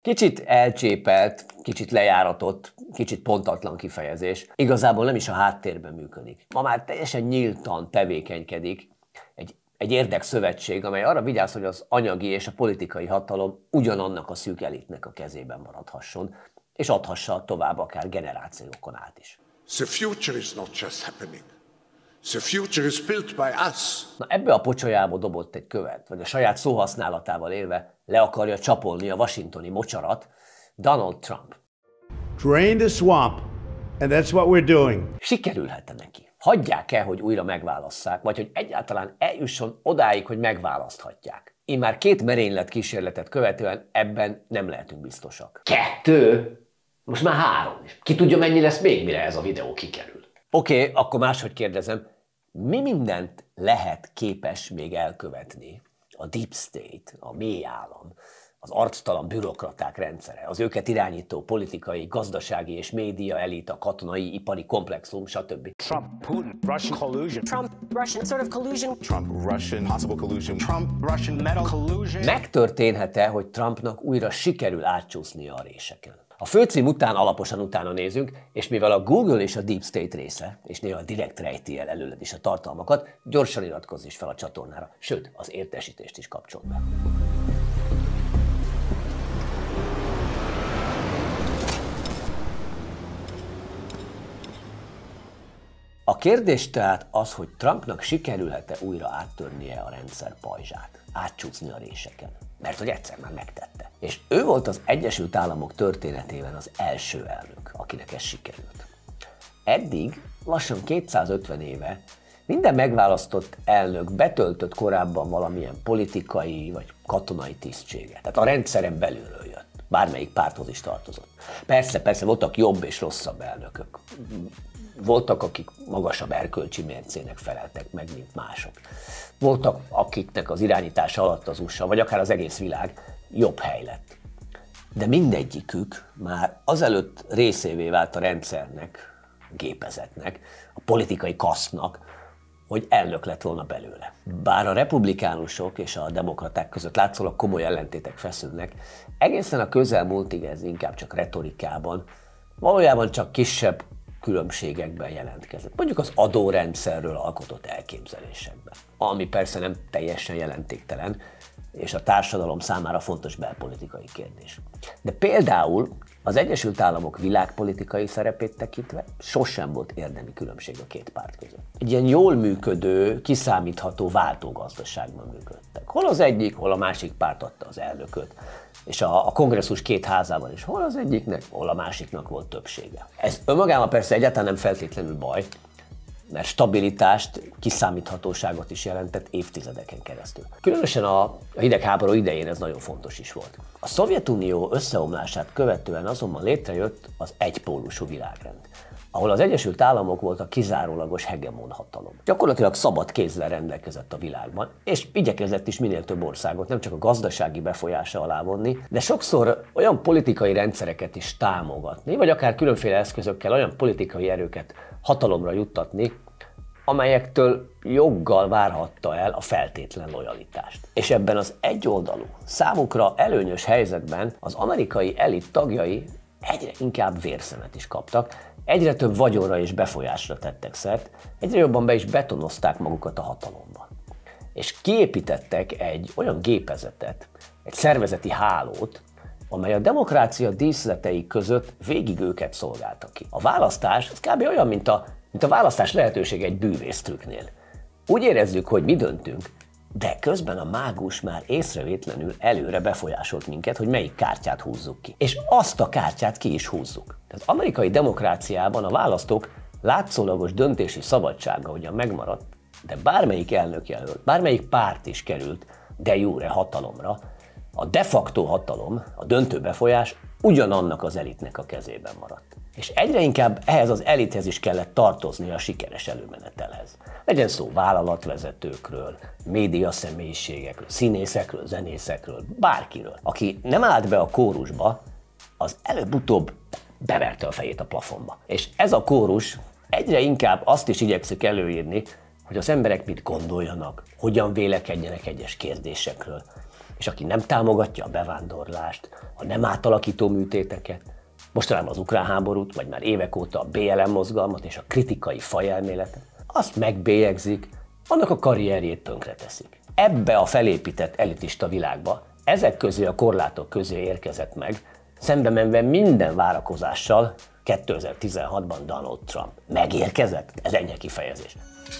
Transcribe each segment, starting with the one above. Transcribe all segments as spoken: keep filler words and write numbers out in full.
Kicsit elcsépelt, kicsit lejáratott, kicsit pontatlan kifejezés. Igazából nem is a háttérben működik. Ma már teljesen nyíltan tevékenykedik egy, egy érdekszövetség, amely arra vigyáz, hogy az anyagi és a politikai hatalom ugyanannak a szűk elitnek a kezében maradhasson, és adhassa tovább akár generációkon át is. The future is not just happening. The future is built by us. Na ebbe a pocsolyába dobott egy követ, vagy a saját szóhasználatával élve le akarja csapolni a washingtoni mocsarat Donald Trump. Drain the swamp, and that's what we're doing. Sikerülhet-e neki? Hagyják-e, hogy újra megválasszák, vagy hogy egyáltalán eljusson odáig, hogy megválaszthatják? Immár két merénylet kísérletet követően ebben nem lehetünk biztosak. Kettő? Most már három is. Ki tudja, mennyi lesz még, mire ez a videó kikerül. Oké, okay, akkor máshogy kérdezem, mi mindent lehet képes még elkövetni a Deep State, a mély állam, az arctalan bürokraták rendszere, az őket irányító politikai, gazdasági és média elit, a katonai, ipari komplexum, stb. Trump, Putin, Russian collusion. Trump, Russian sort of collusion. Trump, Russian, possible collusion. Trump, Russian, metal collusion. Megtörténhet-e, hogy Trumpnak újra sikerül átcsúsznia a réseken? A főcím után alaposan utána nézünk, és mivel a Google és a Deep State része, és néha direkt rejti el előled is a tartalmakat, gyorsan iratkozz is fel a csatornára, sőt, az értesítést is kapcsold be. A kérdés tehát az, hogy Trumpnak sikerülhet-e újra áttörnie a rendszer pajzsát, átcsúszni a réseken, mert hogy egyszer már megtette. És ő volt az Egyesült Államok történetében az első elnök, akinek ez sikerült. Eddig, lassan kétszázötven éve minden megválasztott elnök betöltött korábban valamilyen politikai vagy katonai tisztséget. Tehát a rendszeren belülről jött. Bármelyik párthoz is tartozott. Persze, persze voltak jobb és rosszabb elnökök. Voltak, akik magasabb erkölcsi mércének feleltek meg, mint mások. Voltak, akiknek az irányítása alatt az u es á, vagy akár az egész világ jobb hely lett. De mindegyikük már azelőtt részévé vált a rendszernek, a gépezetnek, a politikai kasztnak, hogy elnök lett volna belőle. Bár a republikánusok és a demokraták között látszólag komoly ellentétek feszülnek, egészen a közelmúltig ez inkább csak retorikában, valójában csak kisebb különbségekben jelentkezett. Mondjuk az adórendszerről alkotott elképzelésekben, ami persze nem teljesen jelentéktelen, és a társadalom számára fontos belpolitikai kérdés. De például az Egyesült Államok világpolitikai szerepét tekintve sosem volt érdemi különbség a két párt között. Egy ilyen jól működő, kiszámítható váltógazdaságban működtek. Hol az egyik, hol a másik párt adta az elnököt, és a, a kongresszus két házában is hol az egyiknek, hol a másiknak volt többsége. Ez önmagában persze egyáltalán nem feltétlenül baj, mert stabilitást, kiszámíthatóságot is jelentett évtizedeken keresztül. Különösen a hidegháború idején ez nagyon fontos is volt. A Szovjetunió összeomlását követően azonban létrejött az egypólusú világrend, ahol az Egyesült Államok volt a kizárólagos hegemon hatalom. Gyakorlatilag szabad kézzel rendelkezett a világban, és igyekezett is minél több országot nem csak a gazdasági befolyása alá vonni, de sokszor olyan politikai rendszereket is támogatni, vagy akár különféle eszközökkel olyan politikai erőket hatalomra juttatni, amelyektől joggal várhatta el a feltétlen lojalitást. És ebben az egyoldalú, számukra előnyös helyzetben az amerikai elit tagjai egyre inkább vérszemet is kaptak, egyre több vagyonra és befolyásra tettek szert, egyre jobban be is betonozták magukat a hatalomba. És kiépítettek egy olyan gépezetet, egy szervezeti hálót, amely a demokrácia díszletei között végig őket szolgálta ki. A választás az kb. Olyan, mint a, mint a választás lehetőség egy bűvésztrükknél. Úgy érezzük, hogy mi döntünk, de közben a mágus már észrevétlenül előre befolyásolt minket, hogy melyik kártyát húzzuk ki. És azt a kártyát ki is húzzuk. Az amerikai demokráciában a választók látszólagos döntési szabadsága ugyan megmaradt, de bármelyik elnökjelölt, bármelyik párt is került de jure hatalomra, a de facto hatalom, a döntő befolyás ugyanannak az elitnek a kezében maradt. És egyre inkább ehhez az elithez is kellett tartozni a sikeres előmenetelhez. Legyen szó vállalatvezetőkről, média személyiségekről, színészekről, zenészekről, bárkiről. Aki nem állt be a kórusba, az előbb-utóbb beverte a fejét a plafonba. És ez a kórus egyre inkább azt is igyekszik előírni, hogy az emberek mit gondoljanak, hogyan vélekedjenek egyes kérdésekről, és aki nem támogatja a bevándorlást, a nem átalakító műtéteket, mostanában az ukrán háborút, vagy már évek óta a bé el em mozgalmat és a kritikai fajelméletet, azt megbélyegzik, annak a karrierjét tönkreteszik. Ebbe a felépített elitista világba, ezek közé a korlátok közé érkezett meg, szembe menve minden várakozással kétezer-tizenhatban Donald Trump. Megérkezett? Ez ennyi kifejezés.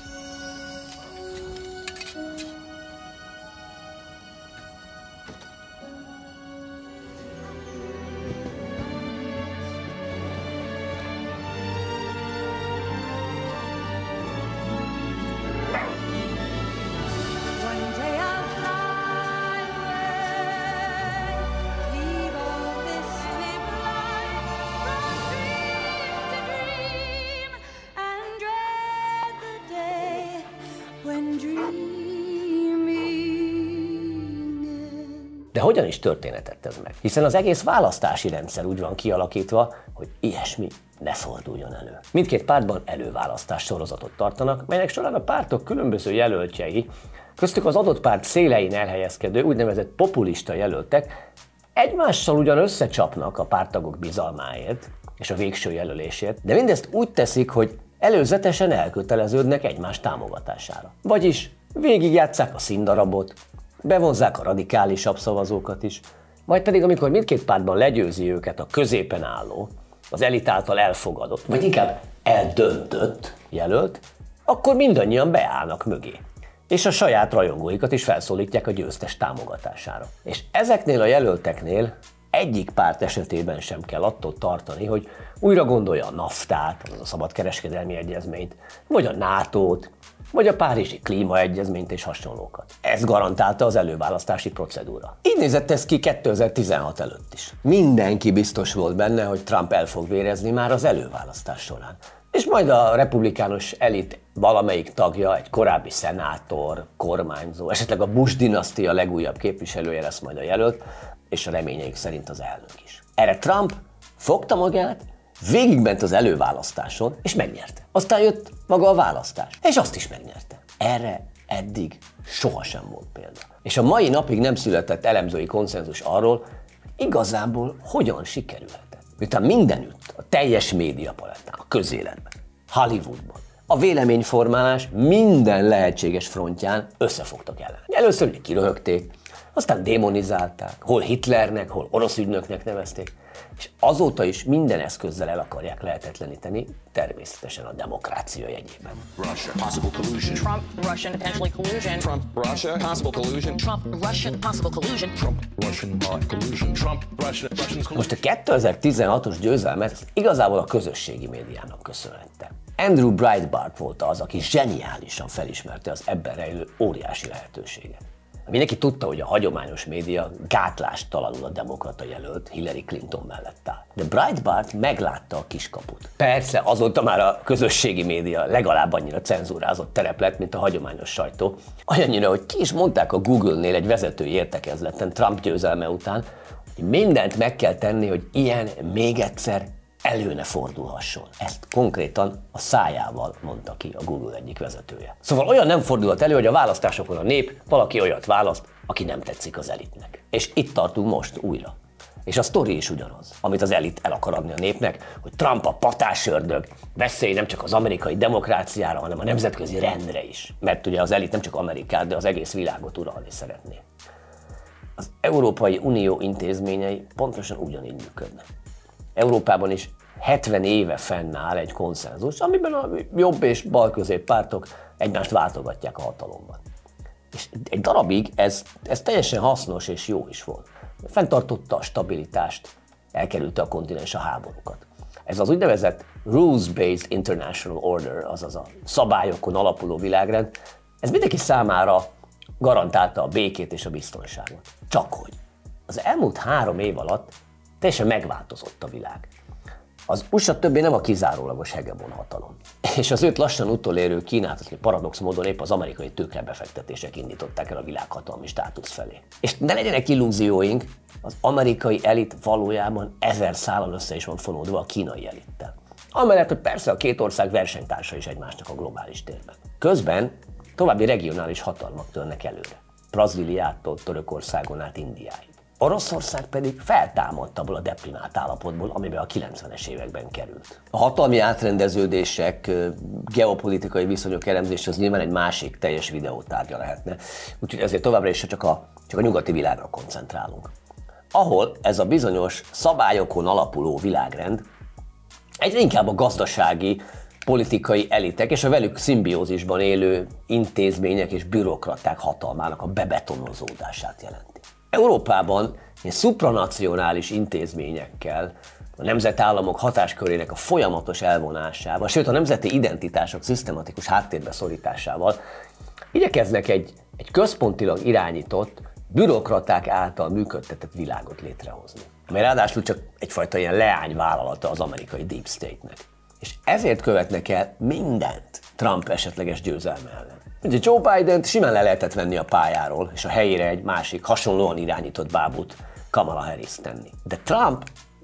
De hogyan is történhetett ez meg? Hiszen az egész választási rendszer úgy van kialakítva, hogy ilyesmi ne forduljon elő. Mindkét pártban előválasztás sorozatot tartanak, melynek során a pártok különböző jelöltjei, köztük az adott párt szélein elhelyezkedő úgynevezett populista jelöltek egymással ugyan összecsapnak a párttagok bizalmáért és a végső jelölésért, de mindezt úgy teszik, hogy előzetesen elköteleződnek egymás támogatására. Vagyis végigjátsszák a színdarabot, bevonzzák a radikálisabb szavazókat is, majd pedig amikor mindkét pártban legyőzi őket a középen álló, az elit által elfogadott, vagy inkább eldöntött jelölt, akkor mindannyian beállnak mögé, és a saját rajongóikat is felszólítják a győztes támogatására. És ezeknél a jelölteknél egyik párt esetében sem kell attól tartani, hogy újra gondolja a naftát, azaz a szabadkereskedelmi egyezményt, vagy a nátót, vagy a párizsi klímaegyezményt és hasonlókat. Ez garantálta az előválasztási procedúra. Így nézett ez ki kétezer-tizenhat előtt is. Mindenki biztos volt benne, hogy Trump el fog vérezni már az előválasztás során. És majd a republikánus elit valamelyik tagja, egy korábbi szenátor, kormányzó, esetleg a Bush dinasztia legújabb képviselője lesz majd a jelölt, és a reményeik szerint az elnök is. Erre Trump fogta magát, végigment az előválasztáson, és megnyerte. Aztán jött maga a választás, és azt is megnyerte. Erre eddig sohasem volt példa. És a mai napig nem született elemzői konszenzus arról, igazából hogyan sikerülhetett. Miután mindenütt, a teljes médiapalettán, a közéletben, Hollywoodban, a véleményformálás minden lehetséges frontján összefogtak ellen. Először ugye kiröhögték, aztán démonizálták, hol Hitlernek, hol orosz ügynöknek nevezték, és azóta is minden eszközzel el akarják lehetetleníteni, természetesen a demokrácia jegyében. Russia, possible collusion. Trump, Russian, potentially collusion. Trump, Russia, possible collusion. Trump, Russian, possible collusion. Trump, Russian, uh, collusion. Trump, Russia, Russian collusion. Most a kétezer-tizenhatos győzelmet igazából a közösségi médiának köszönhette. Andrew Breitbart volt az, aki zseniálisan felismerte az ebben rejlő óriási lehetőséget. Mindenki tudta, hogy a hagyományos média gátlástalanul a demokrata jelölt Hillary Clinton mellett áll. De Breitbart meglátta a kiskaput. Persze, azóta már a közösségi média legalább annyira cenzúrázott terep lett, mint a hagyományos sajtó. Olyannyira, hogy ki is mondták a Google-nél egy vezetői értekezleten Trump győzelme után, hogy mindent meg kell tenni, hogy ilyen még egyszer elő ne fordulhasson. Ezt konkrétan a szájával mondta ki a Google egyik vezetője. Szóval olyan nem fordulhat elő, hogy a választásokon a nép valaki olyat választ, aki nem tetszik az elitnek. És itt tartunk most újra. És a sztori is ugyanaz, amit az elit el akar adni a népnek, hogy Trump a patásördög, veszély nem csak az amerikai demokráciára, hanem a nemzetközi rendre is. Mert ugye az elit nem csak Amerikát, de az egész világot uralni szeretné. Az Európai Unió intézményei pontosan ugyanígy működnek. Európában is hetven éve fennáll egy konszenzus, amiben a jobb és bal közép pártok egymást váltogatják a hatalomban. És egy darabig ez, ez teljesen hasznos és jó is volt. Fenntartotta a stabilitást, elkerülte a kontinens a háborúkat. Ez az úgynevezett Rules-Based International Order, azaz a szabályokon alapuló világrend, ez mindenki számára garantálta a békét és a biztonságot. Csakhogy az elmúlt három év alatt teljesen megváltozott a világ. Az u es á többé nem a kizárólagos hegemon hatalom. És az őt lassan utolérő Kínát, az paradox módon épp az amerikai tőkebefektetések indították el a világhatalmi státusz felé. És ne legyenek illúzióink, az amerikai elit valójában ezer szállal össze is van fonódva a kínai elittel. Amellett, hogy persze a két ország versenytársa is egymásnak a globális térben. Közben további regionális hatalmak törnek előre. Brazíliától Törökországon át Indiáig. Oroszország pedig feltámadt abból a deprimált állapotból, amiben a kilencvenes években került. A hatalmi átrendeződések, geopolitikai viszonyok elemzése az nyilván egy másik teljes videótárgya lehetne, úgyhogy ezért továbbra is csak a, csak a nyugati világra koncentrálunk. Ahol ez a bizonyos szabályokon alapuló világrend egyre inkább a gazdasági, politikai elitek és a velük szimbiózisban élő intézmények és bürokraták hatalmának a bebetonozódását jelenti. Európában ilyen szupranacionális intézményekkel, a nemzetállamok hatáskörének a folyamatos elvonásával, sőt a nemzeti identitások szisztematikus háttérbe szorításával igyekeznek egy, egy központilag irányított, bürokraták által működtetett világot létrehozni, amely ráadásul csak egyfajta ilyen leányvállalata az amerikai Deep State-nek. És ezért követnek el mindent Trump esetleges győzelme ellen. Ugye Joe Bident simán le lehetett venni a pályáról, és a helyére egy másik, hasonlóan irányított bábút, Kamala Harris tenni. De Trump,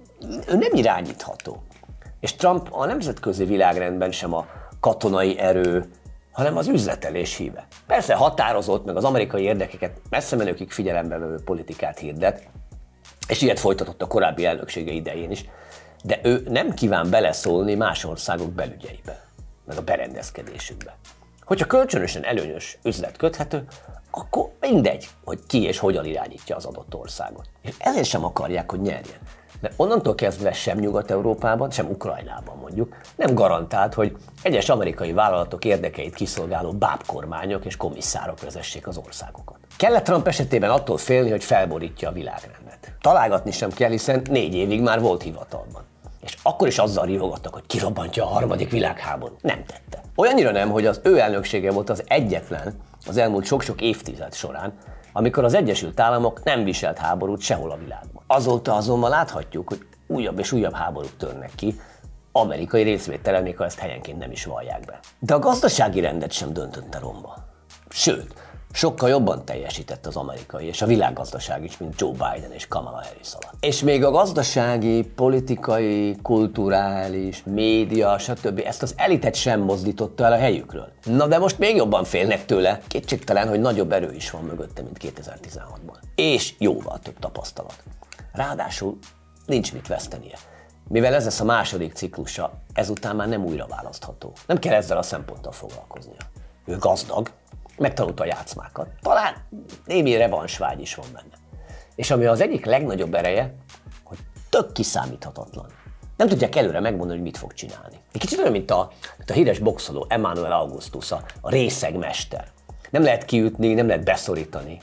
ő nem irányítható. És Trump a nemzetközi világrendben sem a katonai erő, hanem az üzletelés híve. Persze határozott, meg az amerikai érdekeket messze menőkig figyelembe vevő politikát hirdet, és ilyet folytatott a korábbi elnöksége idején is, de ő nem kíván beleszólni más országok belügyeibe, meg a berendezkedésükbe. Hogyha kölcsönösen előnyös üzlet köthető, akkor mindegy, hogy ki és hogyan irányítja az adott országot. És ezért sem akarják, hogy nyerjen. Mert onnantól kezdve sem Nyugat-Európában, sem Ukrajnában mondjuk nem garantált, hogy egyes amerikai vállalatok érdekeit kiszolgáló bábkormányok és komisszárok vezessék az országokat. Kellett Trump esetében attól félni, hogy felborítja a világrendet. Találgatni sem kell, hiszen négy évig már volt hivatalban. És akkor is azzal rivogattak, hogy kirobbantja a harmadik világháborút. Nem tette. Olyannyira nem, hogy az ő elnöksége volt az egyetlen az elmúlt sok-sok évtized során, amikor az Egyesült Államok nem viselt háborút sehol a világban. Azóta azonban láthatjuk, hogy újabb és újabb háborúk törnek ki, amerikai részvétellel, még ha ezt helyenként nem is vallják be. De a gazdasági rendet sem döntötte romba. Sőt, sokkal jobban teljesített az amerikai és a világgazdaság is, mint Joe Biden és Kamala Harris alatt. És még a gazdasági, politikai, kulturális, média, stb. Ezt az elitet sem mozdította el a helyükről. Na de most még jobban félnek tőle, kétségtelen, hogy nagyobb erő is van mögötte, mint kétezer-tizenhatban. És jóval több tapasztalat. Ráadásul nincs mit vesztenie. Mivel ez lesz a második ciklusa, ezután már nem újra választható. Nem kell ezzel a szemponttal foglalkoznia. Ő gazdag, megtanulta a játszmákat. Talán némi revansvágy is van benne. És ami az egyik legnagyobb ereje, hogy tök kiszámíthatatlan. Nem tudják előre megmondani, hogy mit fog csinálni. Egy kicsit olyan, mint a, mint a híres boxoló Emmanuel Augustus, a, a részegmester. Nem lehet kiütni, nem lehet beszorítani.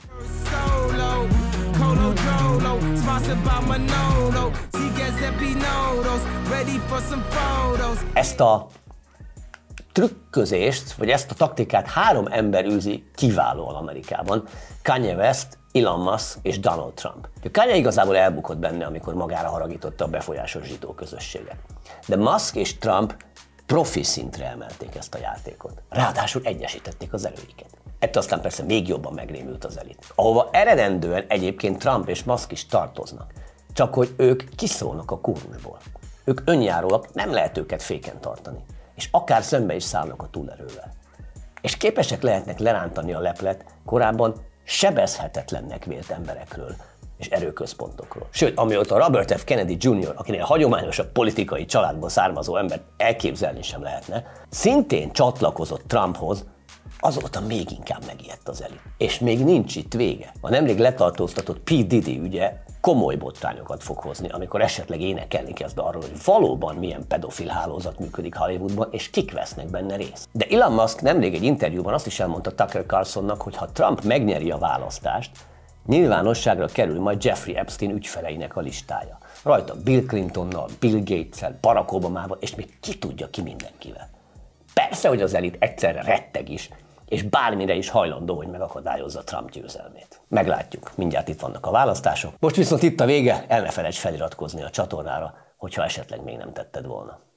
Ezt a trükközést, vagy ezt a taktikát három ember űzi kiválóan Amerikában. Kanye West, Elon Musk és Donald Trump. Kanye igazából elbukott benne, amikor magára haragította a befolyásos zsidó közösséget. De Musk és Trump profi szintre emelték ezt a játékot. Ráadásul egyesítették az erőiket. Ettől aztán persze még jobban megrémült az elit. Ahova eredendően egyébként Trump és Musk is tartoznak. Csak hogy ők kiszólnak a kórusból. Ők önjáróak, nem lehet őket féken tartani. És akár szembe is szállnak a túlerővel. És képesek lehetnek lerántani a leplet korábban sebezhetetlennek vélt emberekről és erőközpontokról. Sőt, amióta Robert F. Kennedy junior, akinél hagyományosabb politikai családból származó embert elképzelni sem lehetne, szintén csatlakozott Trumphoz, azóta még inkább megijedt az elit. És még nincs itt vége. A nemrég letartóztatott P. Diddy ügye komoly botrányokat fog hozni, amikor esetleg énekelni kezd arról, hogy valóban milyen pedofil hálózat működik Hollywoodban, és kik vesznek benne részt. De Elon Musk nemrég egy interjúban azt is elmondta Tucker Carlsonnak, hogy ha Trump megnyeri a választást, nyilvánosságra kerül majd Jeffrey Epstein ügyfeleinek a listája. Rajta Bill Clintonnal, Bill Gatessel, Barack Obamával, és még ki tudja ki mindenkivel. Persze, hogy az elit egyszerre retteg is, és bármire is hajlandó, hogy megakadályozza Trump győzelmét. Meglátjuk, mindjárt itt vannak a választások. Most viszont itt a vége, el ne felejts feliratkozni a csatornára, hogyha esetleg még nem tetted volna.